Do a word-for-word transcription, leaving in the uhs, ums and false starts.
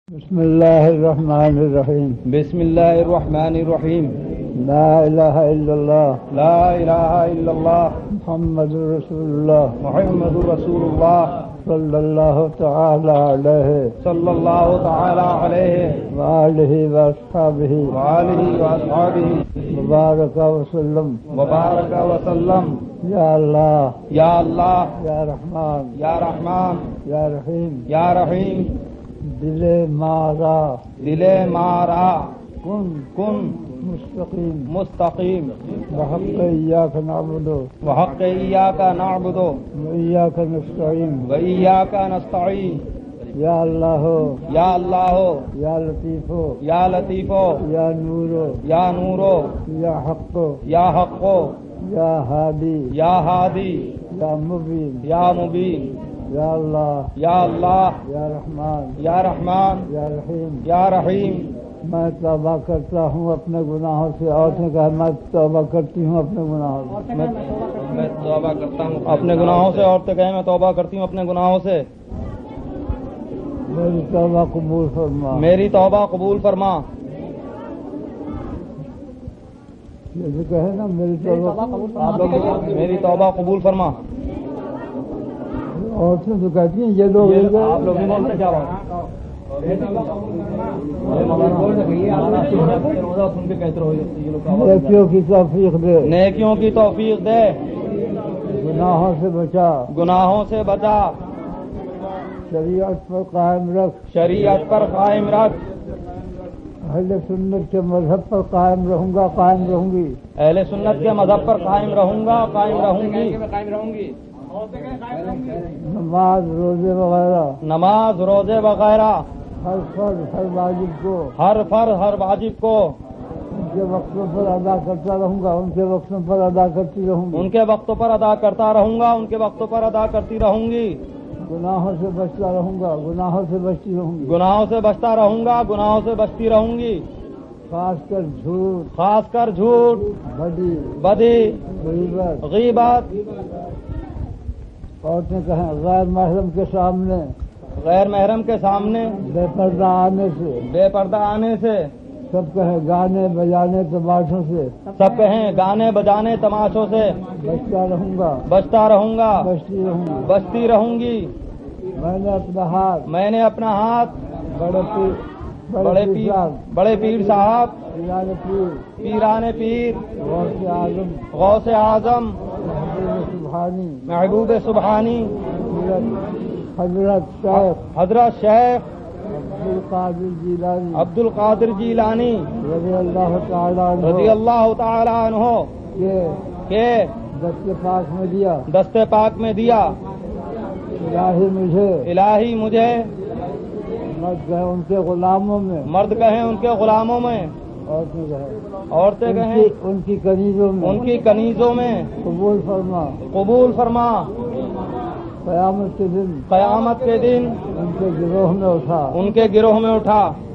بسم اللہ الرحمن الرحیم بسم اللہ الرحمن الرحیم لا الہ الا اللہ لا الہ الا اللہ محمد رسول اللہ محمد رسول اللہ صلی اللہ تعالی علیہ صلی اللہ تعالی علیہ وآلہ واصحابہ وآلہ واصحابہ مبارک وسلم وبارک وسلم یا اللہ یا اللہ یا رحمان یا رحمان یا رحیم یا رحیم دل مارا دل مارا کن کن مستقیم مستقیم بحق ایاک نعبد وحق ایاک نعبد وایاک نستعین وایاک نستعین یا اللہ یا اللہ یا لطیف یا لطیف یا نور یا نور یا حق یا حق یا ہادی یا ہادی یا مبین یا مبین یا اللہ یا اللہ یا رحمان یا رحمان یا رحیم یا رحیم میں توبہ کرتا ہوں اپنے گناہوں سے، اور نے کہا میں توبہ کرتی ہوں اپنے گناہوں سے میں میں توبہ کرتا ہوں اپنے گناہوں سے، عورتیں کہیں میں توبہ کرتی ہوں اپنے گناہوں سے، میری توبہ قبول فرما میری توبہ قبول فرما، جیسے کہے نا میری توبہ آپ لوگ میری توبہ قبول فرما، عورتیں تو کہتی ہیں یہ لوگ آپ لوگ نہیں بولتے کیا بات نیکیوں کی توفیق دے، نیکیوں کی توفیق دے، گناہوں سے بچا، گناہوں سے بچا، شریعت پر قائم رکھ، شریعت پر قائم رکھ، اہل سنت کے مذہب پر قائم رہوں گا، قائم رہوں گی، اہل سنت کے مذہب پر قائم رہوں گا، قائم رہوں گی، قائم رہوں گی، نماز روزے وغیرہ نماز روزے وغیرہ ہر فرض ہر واجب کو ہر فرض ہر واجب کو ان کے وقتوں پر ادا کرتا رہوں گا، ان کے وقتوں پر ادا کرتی رہوں گی، ان کے وقتوں پر ادا کرتا رہوں گا، ان کے وقتوں پر ادا کرتی رہوں گی، گناہوں سے بچتا رہوں گا، گناہوں سے بچتی رہوں گی، گناہوں سے بچتا رہوں گا، گناہوں سے بچتی رہوں گی، خاص کر جھوٹ، خاص کر جھوٹ، بدی، بدی، غیبت، غیبت، عورتیں کہیں غیر محرم کے سامنے غیر محرم کے سامنے بے پردہ آنے سے، بے پردہ آنے سے، سب کہیں گانے بجانے تماشوں سے سب کہیں گانے بجانے تماشوں سے بچتا رہوں گا، بچتا رہوں گا، بچتی رہوں گی، بچتی رہوں گی، میں نے اپنا ہاتھ میں نے اپنا ہاتھ بڑے پیر بڑے پیر بڑے پیر صاحب پیران پیر پیران پیر غوث اعظم غوث اعظم محبوب سبحانی محبوب سبحانی حضرت شیخ حضرت شیخ عبد القادر جیلانی عبد القادر جیلانی رضی اللہ تعالیٰ عنہ رضی اللہ تعالی عنہ کے کہ دست پاک میں دیا، دست پاک میں دیا، الہی مجھے الہی مجھے مرد کہیں ان کے غلاموں میں، مرد کہیں ان کے غلاموں میں، عورتیں کہیں عورتیں ان کہیں کی ان کی کنیزوں میں ان کی کنیزوں میں، قبول فرما، قبول فرما، قیامت کے دن قیامت کے دن ان کے گروہ میں اٹھا، ان کے گروہ میں اٹھا،